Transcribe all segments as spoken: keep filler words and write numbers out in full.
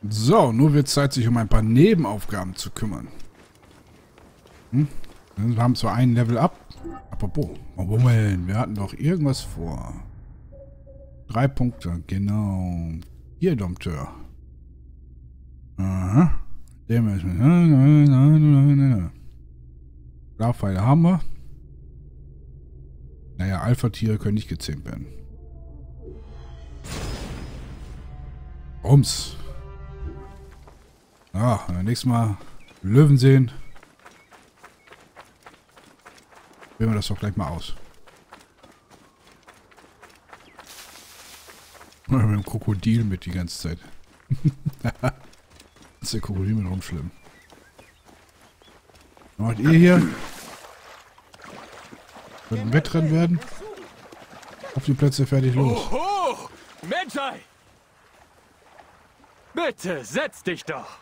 So, nur wird Zeit, sich um ein paar Nebenaufgaben zu kümmern. Hm? Wir haben zwar ein Level up. Apropos, Moment, wir hatten doch irgendwas vor. Drei Punkte, genau. Hier, Dompteur. Aha. Der müssen. Schlafpfeile haben wir. Naja, Alpha-Tiere können nicht gezähmt werden. Rums. Ja, nächstes Mal Löwen sehen. Wählen wir das doch gleich mal aus. Mit dem Krokodil mit die ganze Zeit. Das ist der Krokodil mit rumschlimm. Was macht ihr hier? Wird ein Wettrennen werden? Auf die Plätze, fertig, los. Oho! Medjay! Bitte, setz dich doch!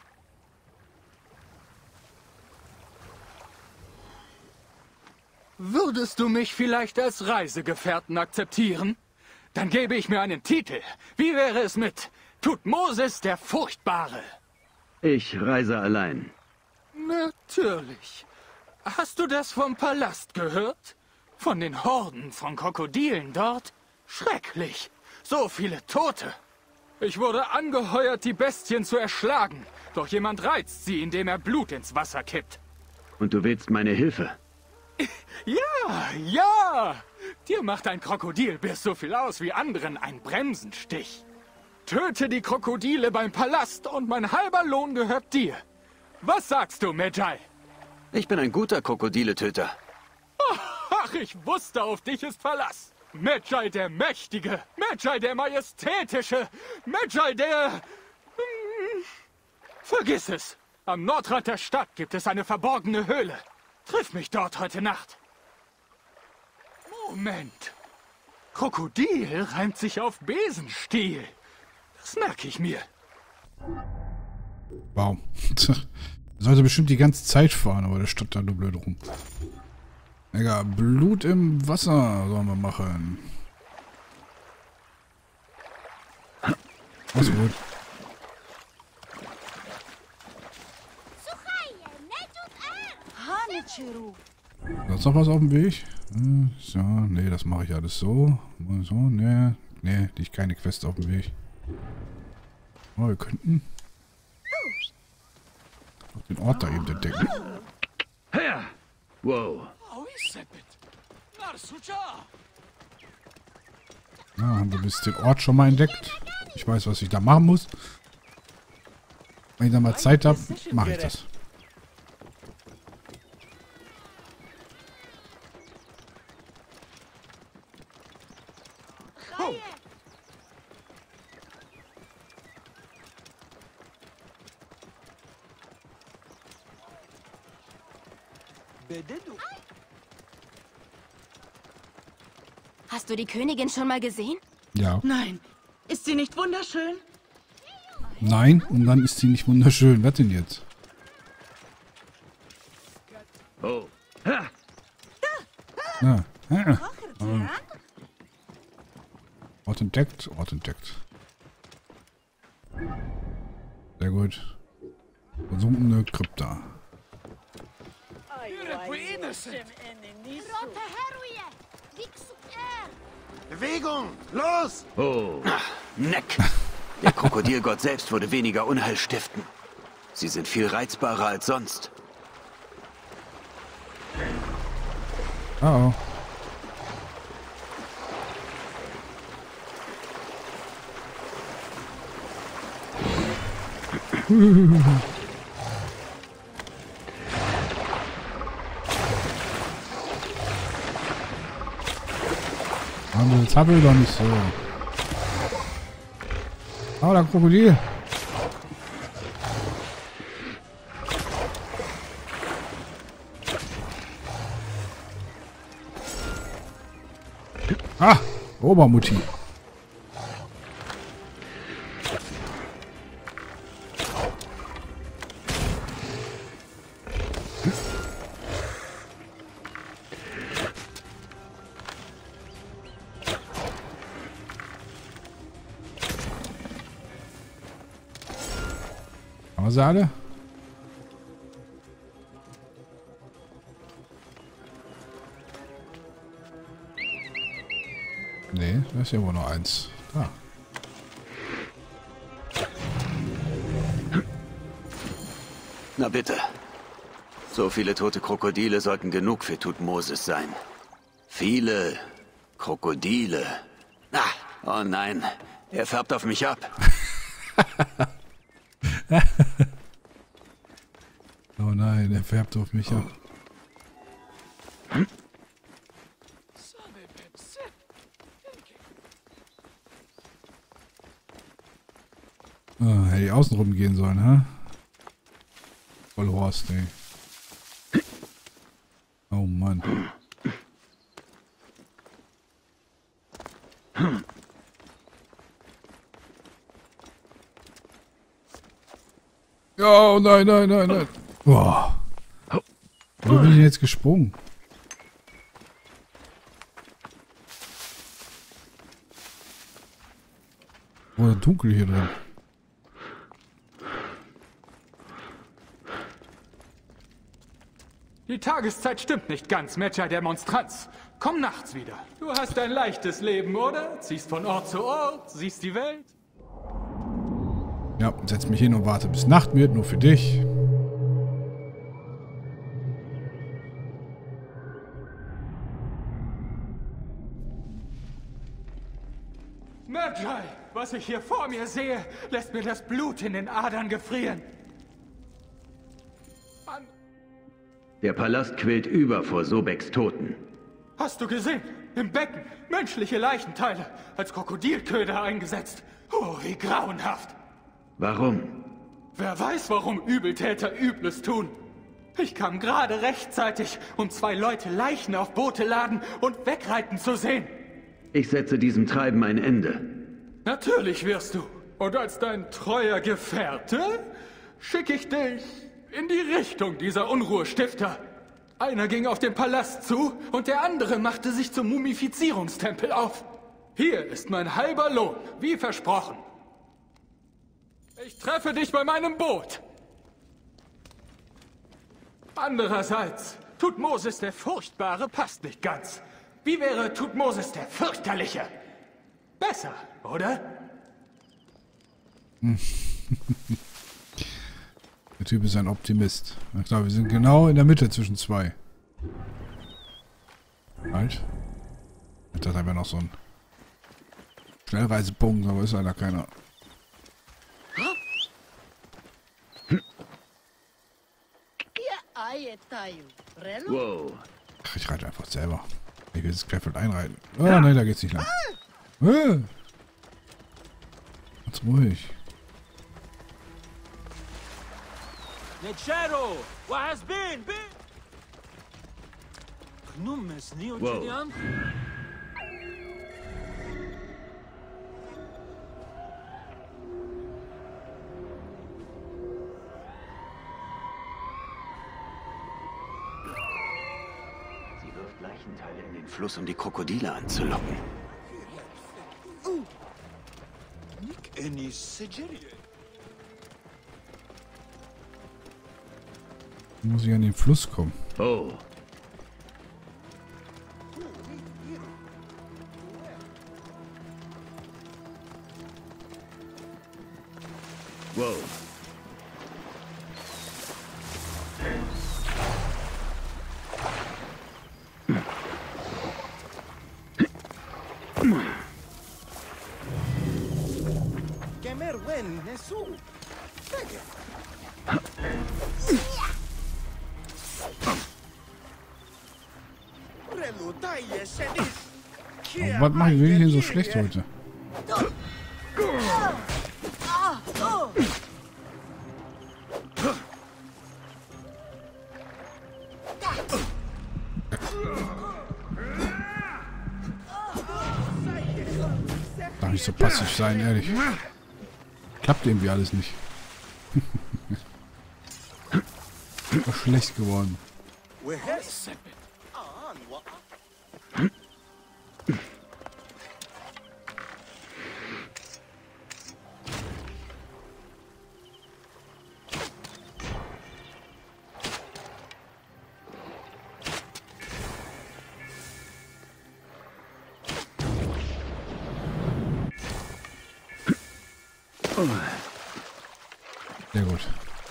Würdest du mich vielleicht als Reisegefährten akzeptieren? Dann gebe ich mir einen Titel. Wie wäre es mit Tutmosis der Furchtbare? Ich reise allein. Natürlich. Hast du das vom Palast gehört? Von den Horden von Krokodilen dort? Schrecklich. So viele Tote. Ich wurde angeheuert, die Bestien zu erschlagen. Doch jemand reizt sie, indem er Blut ins Wasser kippt. Und du willst meine Hilfe? Ja, ja! Dir macht ein Krokodilbiss so viel aus wie anderen ein Bremsenstich. Töte die Krokodile beim Palast und mein halber Lohn gehört dir. Was sagst du, Medjay? Ich bin ein guter Krokodiletöter. Ach, ich wusste, auf dich ist Verlass. Medjay der Mächtige, Medjay der Majestätische, Medjay der... Hm, vergiss es. Am Nordrand der Stadt gibt es eine verborgene Höhle. Triff mich dort heute Nacht. Moment. Krokodil reimt sich auf Besenstiel. Das merke ich mir. Wow. Sollte bestimmt die ganze Zeit fahren, aber der steht da nur blöd rum. Egal, Blut im Wasser sollen wir machen. Also gut. Sonst noch was auf dem Weg? So, nee, das mache ich alles so. So, nee, nee, liegt keine Quest auf dem Weg. Oh, wir könnten auch den Ort da eben entdecken. Her! Wow. Ja, haben wir bis den Ort schon mal entdeckt. Ich weiß, was ich da machen muss. Wenn ich da mal Zeit habe, mache ich das. Oh. Hast du die Königin schon mal gesehen? Ja. Nein. Ist sie nicht wunderschön? Nein, und dann ist sie nicht wunderschön. Was denn jetzt? Oh. Ha! Ja. Ja. Ort entdeckt, Ort entdeckt. Sehr gut. Versunkene Krypta. Bewegung! Los! Oh. Neck! Der Krokodilgott selbst würde weniger Unheil stiften. Sie sind viel reizbarer als sonst. Oh oh. Aber jetzt habe ich doch nicht so. Oh, der Krokodil. Ah, Obermutti. Haben wir sie alle? Nee, da ist ja wohl noch eins. Da. Na bitte. So viele tote Krokodile sollten genug für Tutmosis sein. Viele Krokodile. Ah, oh nein, er färbt auf mich ab. Oh nein, er färbt auf mich ab. Oh, hätte ich außen rum gehen sollen, hä? Voll Horst, ey. Oh Mann. Oh nein, nein, nein, nein. Boah. Wo bin ich denn jetzt gesprungen? Oder dunkel hier drin. Die Tageszeit stimmt nicht ganz, Medjay der Monstranz. Komm nachts wieder. Du hast ein leichtes Leben, oder? Ziehst von Ort zu Ort, siehst die Welt. Ja, setz mich hin und warte bis Nacht wird, nur für dich. Medjay, was ich hier vor mir sehe, lässt mir das Blut in den Adern gefrieren. Mann. Der Palast quillt über vor Sobeks Toten. Hast du gesehen? Im Becken. Menschliche Leichenteile. Als Krokodilköder eingesetzt. Oh, wie grauenhaft. Warum? Wer weiß, warum Übeltäter Übles tun. Ich kam gerade rechtzeitig, um zwei Leute Leichen auf Boote laden und wegreiten zu sehen. Ich setze diesem Treiben ein Ende. Natürlich wirst du. Und als dein treuer Gefährte schicke ich dich in die Richtung dieser Unruhestifter. Einer ging auf den Palast zu und der andere machte sich zum Mumifizierungstempel auf. Hier ist mein halber Lohn, wie versprochen. Ich treffe dich bei meinem Boot. Andererseits, Tutmosis der Furchtbare passt nicht ganz. Wie wäre Tutmosis der Fürchterliche? Besser, oder? Der Typ ist ein Optimist. Na klar, wir sind genau in der Mitte zwischen zwei. Halt. Ich dachte, da wäre noch so ein Schnellreisepunkt, aber ist leider keiner. Wow. Ach, ich reite einfach selber. Ich will das Querfeld einreiten. Oh nein, da geht's nicht lang. Ah. Ganz ruhig. Nechero, what has been? Been? Gnumes, Neo Julian? Sie wirft Leichenteile in den Fluss, um die Krokodile anzulocken. Muss ich an den Fluss kommen. Oh. Wow. Aber was mache ich wirklich denn so schlecht heute? Darf nicht so passiv sein, ehrlich. Klappt irgendwie alles nicht. Ist schlecht geworden. Sehr gut.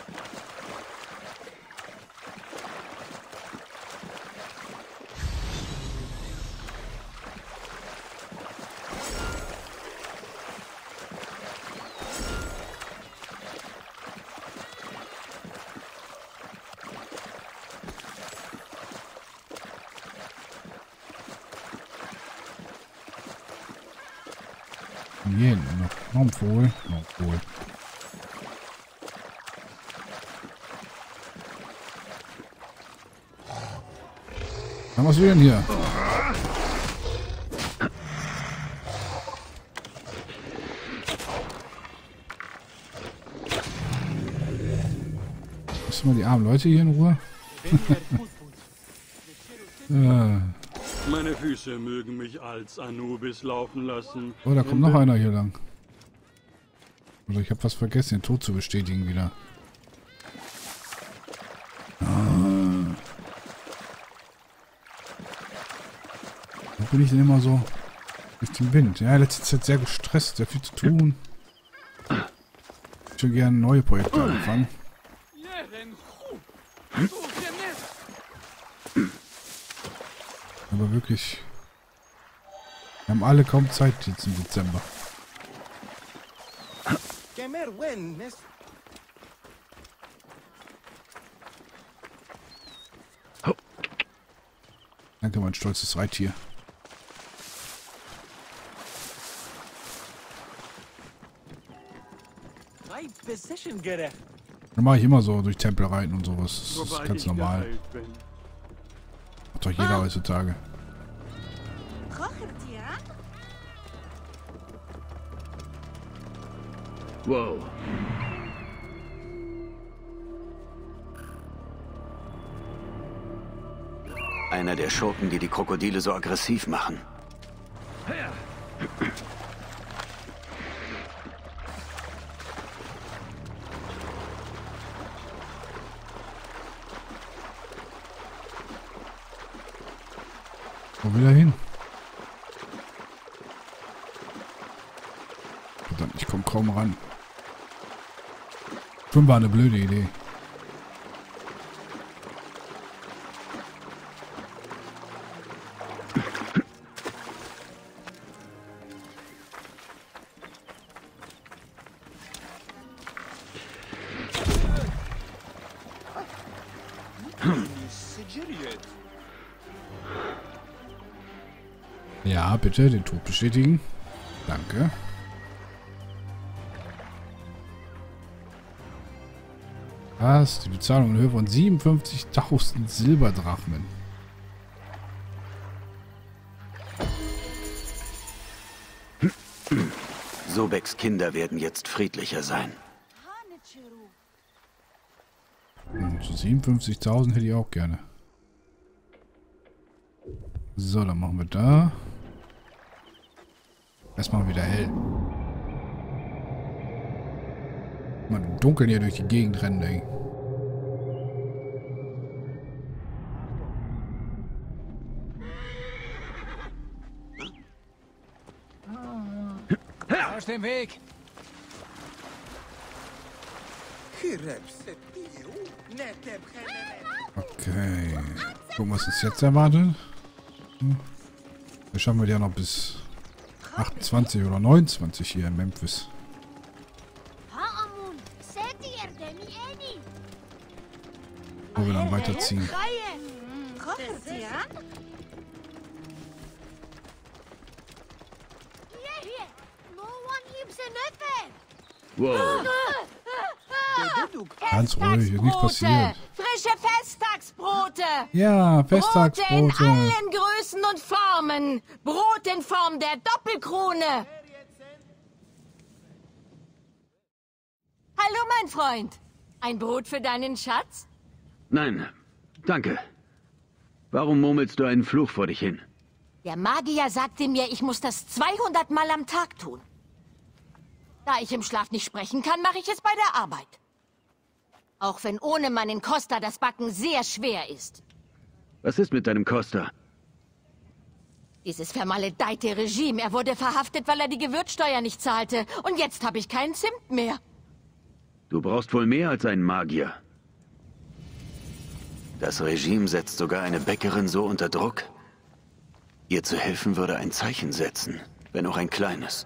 Hier hinten noch, noch ein Vogel. Noch ein Vogel. Was machst du denn hier? Lass mal die armen Leute hier in Ruhe. äh. Meine Füße mögen mich als Anubis laufen lassen. Oh, da kommt noch einer hier lang. Oder ich habe was vergessen, den Tod zu bestätigen wieder. Ah. Wo bin ich denn immer so durch den Wind? Ja, letzte Zeit sehr gestresst, sehr viel zu tun. Ich würde gerne neue Projekte anfangen. Aber wirklich, wir haben alle kaum Zeit jetzt im Dezember. Danke, mein stolzes Reittier. Dann mache ich immer so durch Tempel reiten und sowas. Das ist ganz normal. Macht doch jeder heutzutage. Wow. Einer der Schurken, die die Krokodile so aggressiv machen. Wo will er hin? Verdammt, ich komme kaum ran. Schon war eine blöde Idee. Ja, bitte, den Tod bestätigen. Danke. Was? Die Bezahlung in Höhe von siebenundfünfzigtausend Silberdrachmen. Sobeks Kinder werden jetzt friedlicher sein. Und so siebenundfünfzigtausend hätte ich auch gerne. So, dann machen wir da. Erstmal wieder hell. Mal im Dunkeln hier durch die Gegend rennen, ey. Aus dem Weg! Okay. Gucken, was uns jetzt erwartet. Hm. Da schaffen wir ja noch bis achtundzwanzig oder neunundzwanzig hier in Memphis. Wo wir dann weiterziehen. Wow. Ganz ruhig, ist nichts passiert. Frische Festtagsbrote! Ja, Brote in Festtagsbrote. allen Größen und Formen. Brot in Form der Doppelkrone. Hallo, mein Freund. Ein Brot für deinen Schatz? Nein, danke. Warum murmelst du einen Fluch vor dich hin? Der Magier sagte mir, ich muss das zweihundert Mal am Tag tun. Da ich im Schlaf nicht sprechen kann, mache ich es bei der Arbeit. Auch wenn ohne meinen Koster das Backen sehr schwer ist. Was ist mit deinem Koster? Dieses vermaledeite Regime. Er wurde verhaftet, weil er die Gewürzsteuer nicht zahlte. Und jetzt habe ich keinen Zimt mehr. Du brauchst wohl mehr als einen Magier. Das Regime setzt sogar eine Bäckerin so unter Druck. Ihr zu helfen würde ein Zeichen setzen, wenn auch ein kleines.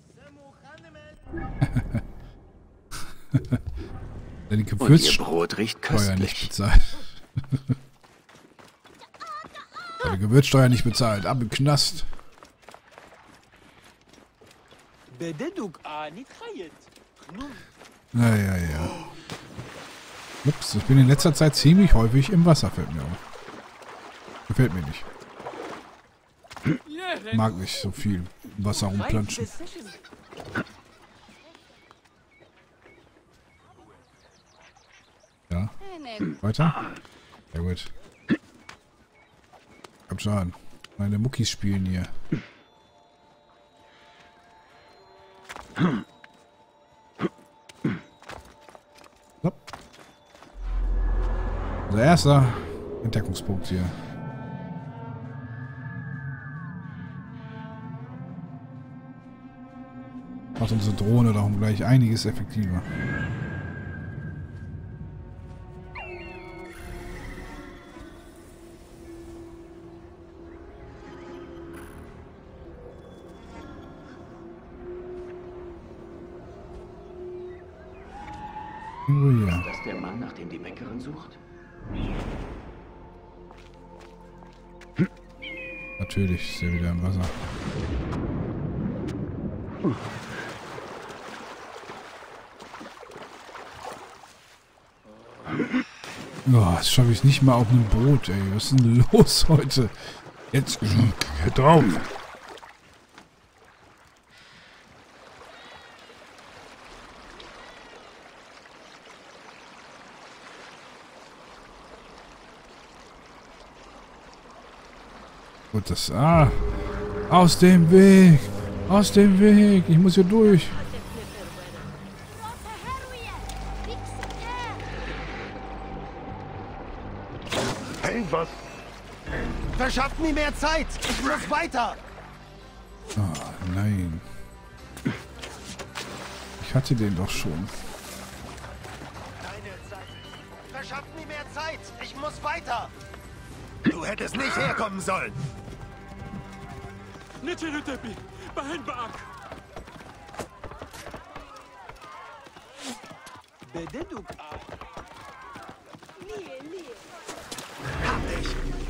Deine Und ihr Brot riecht Gewürzsteuer nicht köstlich. bezahlt. Deine Gewürzsteuer nicht bezahlt. Ab im Knast. Naja, ja. Ups, ich bin in letzter Zeit ziemlich häufig im Wasser, fällt mir auf. Gefällt mir nicht. Mag nicht so viel im Wasser rumplanschen. Ja. Weiter? Ja gut. Komm schon. Meine Muckis spielen hier. So. Unser erster Entdeckungspunkt hier. Macht unsere Drohne darum gleich einiges effektiver. Oh ja. Ist das der Mann, nach dem die Bäckerin sucht? Natürlich ist er wieder im Wasser. Oh, das schaffe ich nicht mal auf einem Boot, ey. Was ist denn los heute? Jetzt hör drauf. Gut, das... Ah! Aus dem Weg! Aus dem Weg! Ich muss hier durch! Hey, was? Verschafft mir mehr Zeit! Ich muss weiter! Oh, nein. Ich hatte den doch schon. Keine Zeit. Verschafft mir mehr Zeit! Ich muss weiter! Du hättest nicht herkommen sollen! Nittirutepi, Bahen Baak. Bededuk. Hab dich!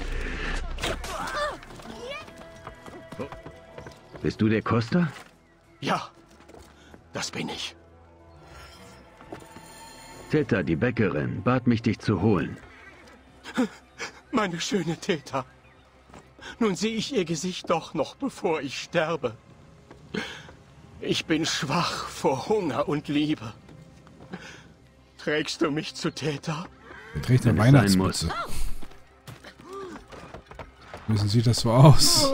Bist du der Costa? Ja, das bin ich. Theta, die Bäckerin, bat mich, dich zu holen. Meine schöne Theta. Nun sehe ich ihr Gesicht doch noch, bevor ich sterbe. Ich bin schwach vor Hunger und Liebe. Trägst du mich zu Theta? Er trägt eine Wenn es sein Weihnachtsmütze. Müssen sieht das so aus?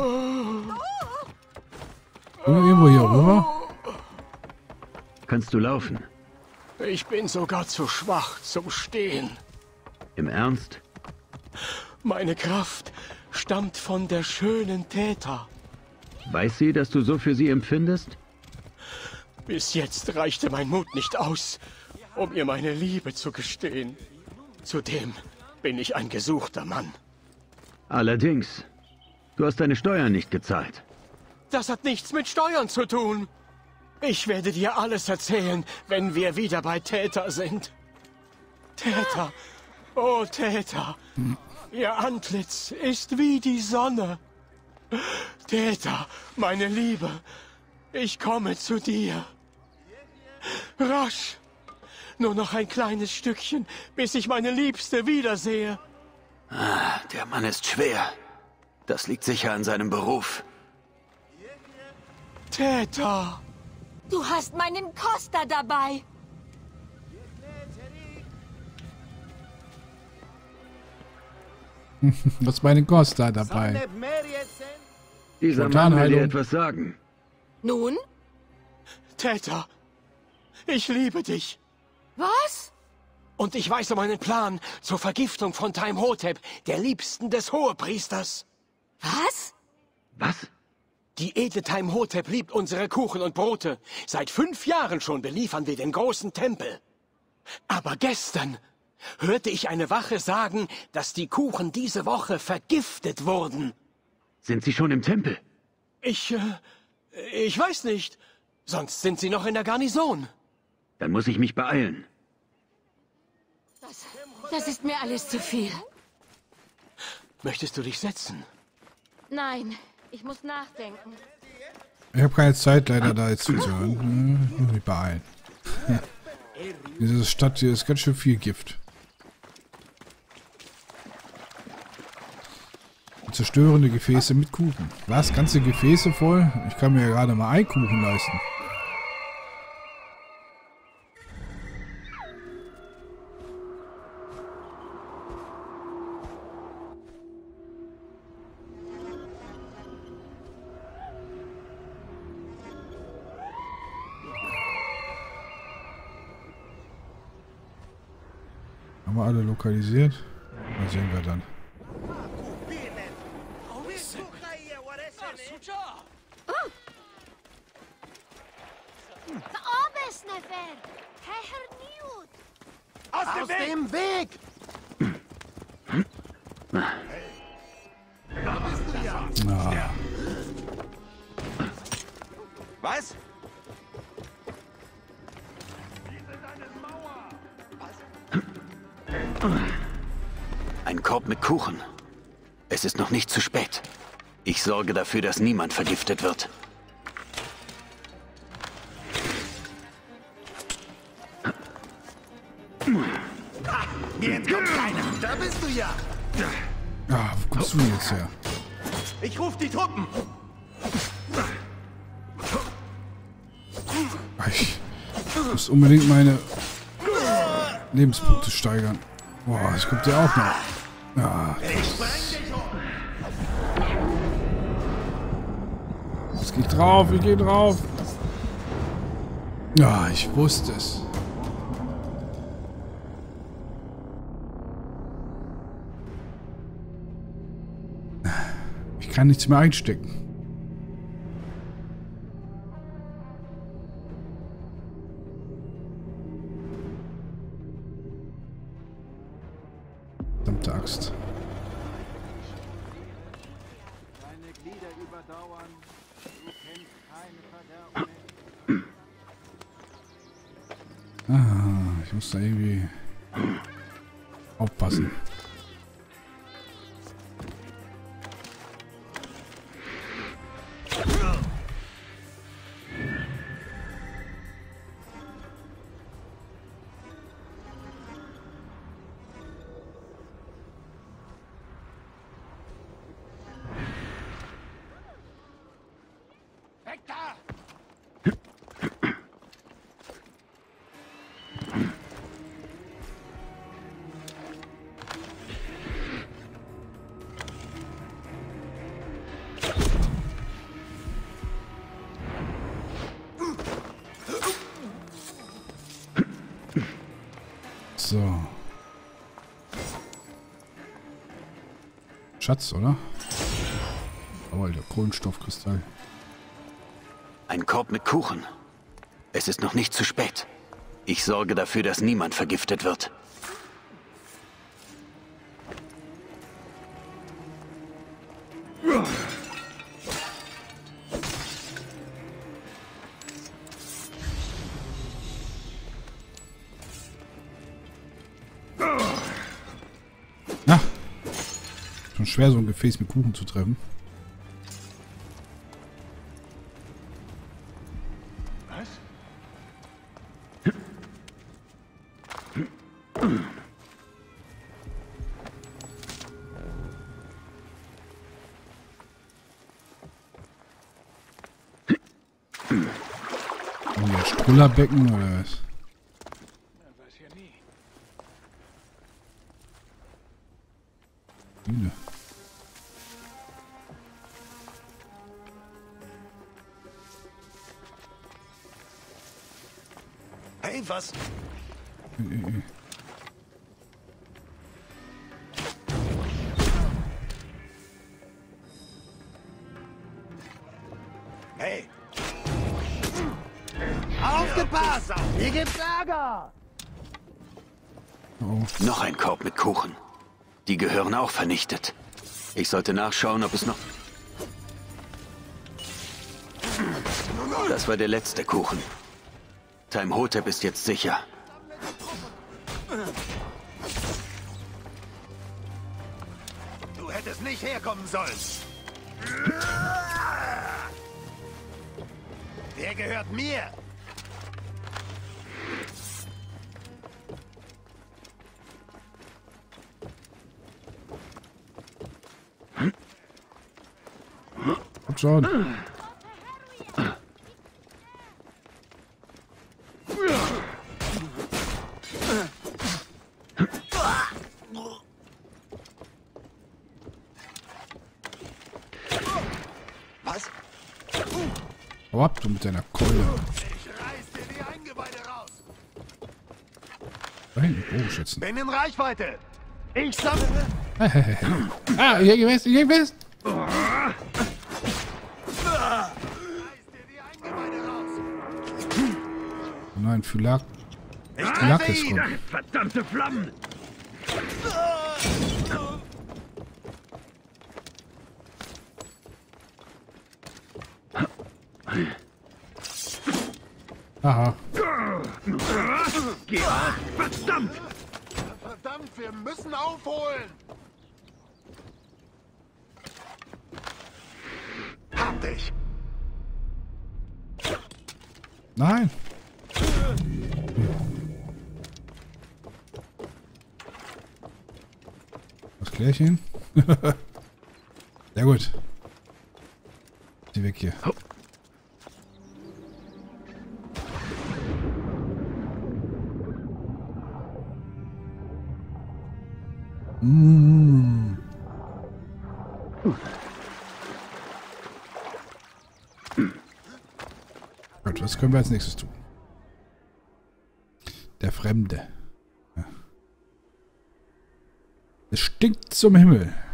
Oder irgendwo hier rüber? Kannst du laufen? Ich bin sogar zu schwach zum Stehen. Im Ernst? Meine Kraft stammt von der schönen Theta. Weiß sie, dass du so für sie empfindest? Bis jetzt reichte mein Mut nicht aus, um ihr meine Liebe zu gestehen. Zudem bin ich ein gesuchter Mann. Allerdings. Du hast deine Steuern nicht gezahlt. Das hat nichts mit Steuern zu tun. Ich werde dir alles erzählen, wenn wir wieder bei Theta sind. Theta, oh Theta, ihr Antlitz ist wie die Sonne. Theta, meine Liebe, ich komme zu dir. Rasch, nur noch ein kleines Stückchen, bis ich meine Liebste wiedersehe. Ah, der Mann ist schwer. Das liegt sicher an seinem Beruf. Theta. Du hast meinen Costa dabei. Was meine Costa dabei? Dieser Mann will Spontanheilung. dir etwas sagen. Nun? Theta, ich liebe dich. Was? Und ich weiß um einen Plan zur Vergiftung von Taimhotep, der Liebsten des Hohepriesters. Was? Was? Die edle Taimhotep liebt unsere Kuchen und Brote. Seit fünf Jahren schon beliefern wir den großen Tempel. Aber gestern hörte ich eine Wache sagen, dass die Kuchen diese Woche vergiftet wurden. Sind Sie schon im Tempel? Ich, äh, ich weiß nicht. Sonst sind sie noch in der Garnison. Dann muss ich mich beeilen. Das, das ist mir alles zu viel. Möchtest du dich setzen? Nein, ich muss nachdenken. Ich habe keine Zeit, leider da jetzt zuzuhören. Hm, muss mich beeilen. Diese Stadt hier ist ganz schön viel Gift. Zerstörende Gefäße mit Kuchen. Was? Ganze Gefäße voll? Ich kann mir ja gerade mal einen Kuchen leisten. Haben wir alle lokalisiert? Mal sehen wir dann. Aus dem Weg! Dem Weg! Ah. Was? Ein Korb mit Kuchen. Es ist noch nicht zu spät. Ich sorge dafür, dass niemand vergiftet wird. Jetzt kommt keiner. Da bist du ja. Ah, wo kommst du denn jetzt her? Ich ruf die Truppen. Ich muss unbedingt meine Lebenspunkte steigern. Boah, das kommt ja auch noch. Ja. Es geht drauf, wir gehen drauf. Ja, ich wusste es. Ich kann nichts mehr einstecken. Verdammte Axt. Deine Glieder überdauern, du kennst keine Verderbnis. Ah, ich muss da irgendwie aufpassen. Weg da! So. Schatz, oder? Oh, der Kohlenstoffkristall. Ein Korb mit Kuchen. Es ist noch nicht zu spät. Ich sorge dafür, dass niemand vergiftet wird. Na, schon schwer, so ein Gefäß mit Kuchen zu treffen. Oh, der Strullerbecken oder was? Bühne. Hey, was? Äh, äh. Hier gibt's Ärger! Oh. Noch ein Korb mit Kuchen. Die gehören auch vernichtet. Ich sollte nachschauen, ob es noch... Das war der letzte Kuchen. Timehotep ist jetzt sicher. Du hättest nicht herkommen sollen. Der gehört mir. Kommt schon. Was? Hau ab, du mit deiner Keule. Ich reiß dir die Eingeweide raus. Da hinten, Bogenschützen. Bin in Reichweite. Ich sammle. Ah, hier gewesen, hier gewesen. Reiß dir die Eingeweide raus. Nein, Phylax. Ich Phylax treffe ist ihn. gut. Verdammte Flammen. Aha. Geh auf. Verdammt. Verdammt, wir müssen aufholen. Hab dich. Nein. Das Klärchen. Sehr gut. Die weg hier. Mm. Gut, was können wir als nächstes tun? Der Fremde. Ja. Es stinkt zum Himmel.